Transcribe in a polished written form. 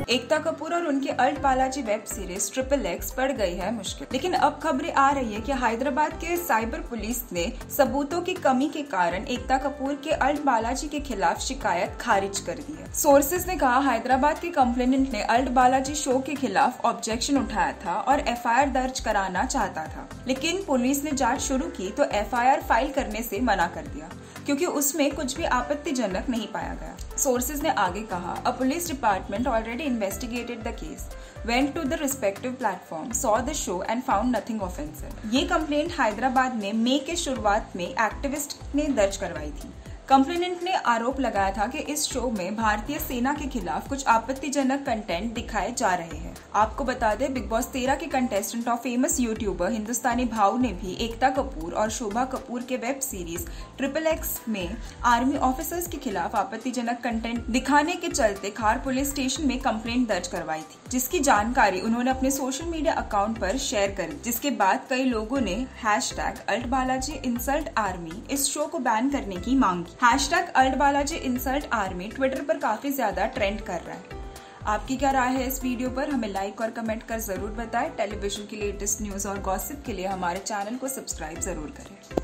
एकता कपूर और उनके Alt Balaji web series triple X पड़ गई है मुश्किल। लेकिन अब खबरें आ रही है कि हैदराबाद के साइबर पुलिस ने सबूतों की कमी के कारण एकता कपूर के अल्ट बालाजी के खिलाफ शिकायत खारिज कर दी है। सोर्सेज ने कहा हैदराबाद के कंप्लेनेंट ने अल्ट बालाजी शो के खिलाफ ऑब्जेक्शन उठाया था और एफआईआर दर्ज कराना चाहता था, लेकिन पुलिस ने जांच शुरू की तो एफआईआर फाइल करने से मना कर दिया क्योंकि उसमें कुछ भी आपत्तिजनक नहीं पाया गया। सोर्सेज ने आगे कहा, a police department already investigated the case, went to the respective platform, saw the show and found nothing offensive। ये कंप्लेंट हैदराबाद में मई के शुरुआत में एक्टिविस्ट ने दर्ज करवाई थी। कंप्लेनेंट ने आरोप लगाया था कि इस शो में भारतीय सेना के खिलाफ कुछ आपत्तिजनक कंटेंट दिखाए जा रहे हैं। आपको बता दें, बिग बॉस 13 के कंटेस्टेंट और फेमस यूट्यूबर हिंदुस्तानी भाव ने भी एकता कपूर और शोभा कपूर के वेब सीरीज ट्रिपल एक्स में आर्मी ऑफिसर्स के खिलाफ आपत्तिजनक कंटेंट दिखाने के चलते खार पुलिस स्टेशन में कंप्लेंट दर्ज करवाई थी, जिसकी जानकारी उन्होंने अपने सोशल मीडिया अकाउंट पर शेयर कर दी, जिसके बाद कई लोगों ने #AltBalajiInsultArmy इस शो को बैन करने की मांग की। #AltBalajiInsultArmy ट्विटर पर काफी ज्यादा ट्रेंड कर रहा है। आपकी क्या राय है इस वीडियो पर? हमें लाइक और कमेंट कर जरूर बताएं। टेलीविजन की लेटेस्ट न्यूज और गॉसिप के लिए हमारे चैनल को सब्सक्राइब जरूर करें।